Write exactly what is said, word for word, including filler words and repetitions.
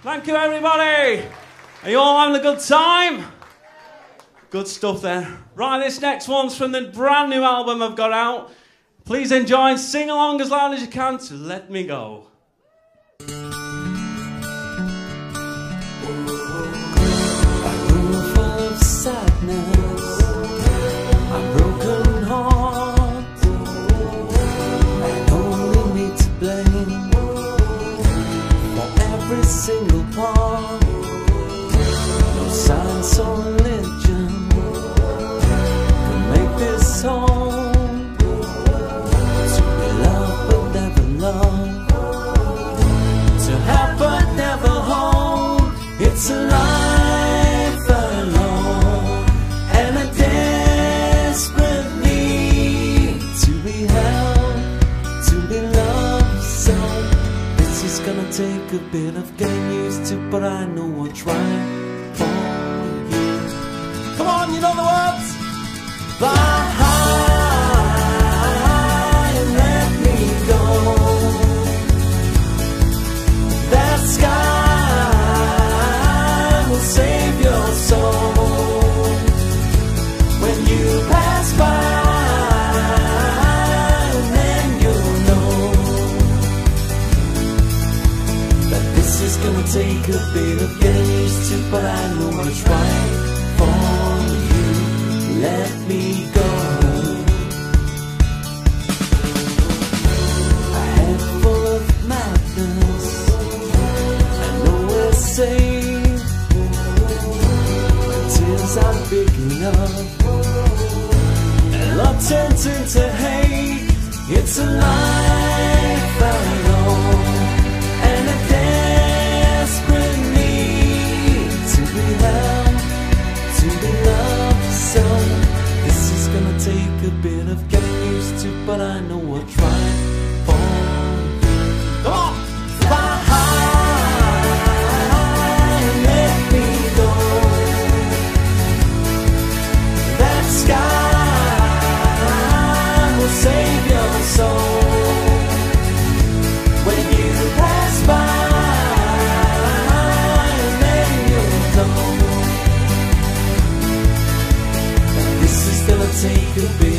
Thank you, everybody. Are you all having a good time? Good stuff there. Right, this next one's from the brand new album I've got out. Please enjoy and sing along as loud as you can to Let Me Go. A room full of sadness, a broken heart, and only me to blame for every single part. No science or religion can make this home. To be loved but never loved, to have but never hold. It's a life alone and a desperate need to be held, to be loved. So this is gonna take a bit of getting used to, but I know what's right for you. Come on, you know the words. Bye. Take a bit of getting used to, but I know what's right for you. Let me go. A head full of madness, I know we're safe. The tears are big enough, and love turns into hate. It's a life alone and a desperate need to be held, to be loved. So this is gonna take a bit of getting used to, but I know what's right for you. Come on! Fly high and let me go. That sky will save your soul. When you pass by, take a bit